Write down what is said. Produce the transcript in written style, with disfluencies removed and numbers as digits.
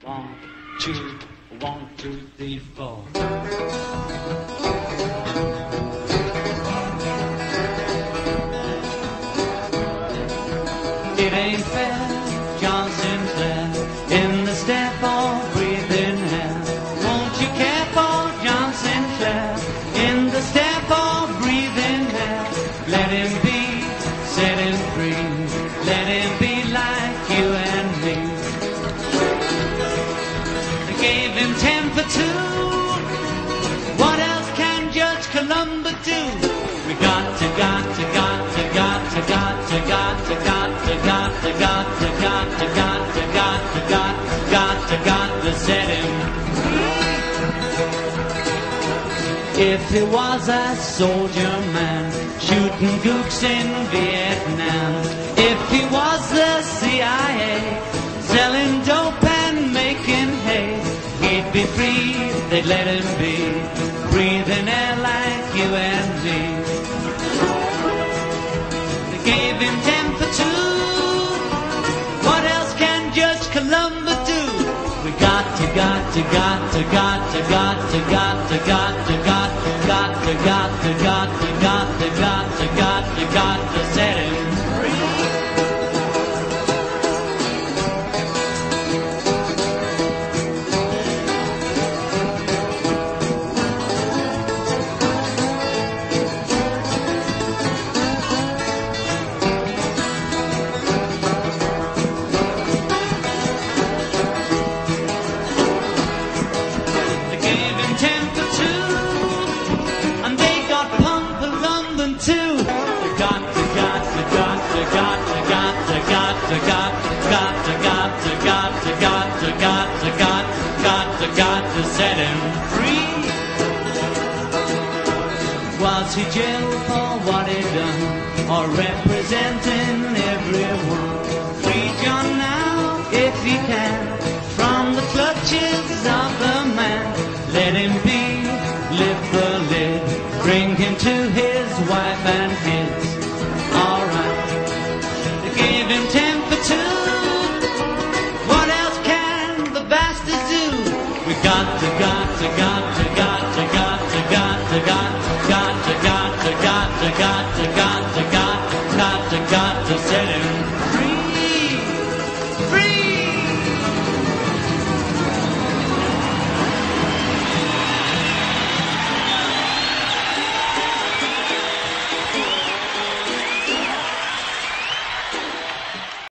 1, 2, 1, 2, 3, 4. It ain't fair, John Sinclair, in the step of breathing air. Won't you care for John Sinclair, in the step of breathing air? Let him be, set him free, let him be like you and me. They gave him 10 for 2, what else can Judge Columba do? We got to set him free. If he was a soldier man, shooting gooks in Vietnam, if he was the CIA, selling dope and making hay, he'd be free, they'd let him be, breathing air like you and me. They gave him 10 for 2, what else can Judge Columba do? We got to set him free. Got to set him free. Was he jailed for what he done, or representing everyone? Free John now, if he can.